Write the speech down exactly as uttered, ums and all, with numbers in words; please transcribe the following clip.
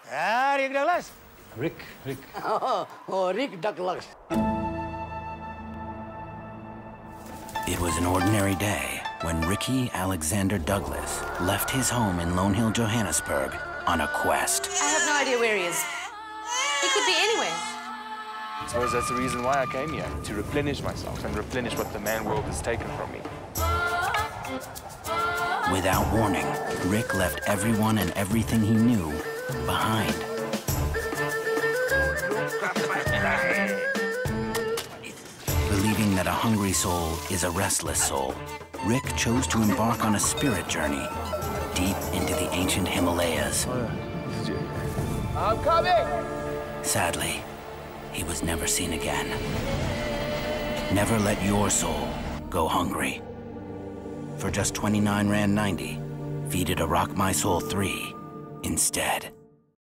Ah, Rick Douglas. Rick, Rick. Oh, oh, Rick Douglas. It was an ordinary day when Ricky Alexander Douglas left his home in Lonehill, Johannesburg on a quest. I have no idea where he is. He could be anywhere. I suppose that's the reason why I came here, to replenish myself and replenish what the man world has taken from me. Without warning, Rick left everyone and everything he knew behind. Believing that a hungry soul is a restless soul, Rick chose to embark on a spirit journey deep into the ancient Himalayas. I'm coming! Sadly, he was never seen again. Never let your soul go hungry. For just twenty-nine rand ninety, feed it a Rock My Soul three instead.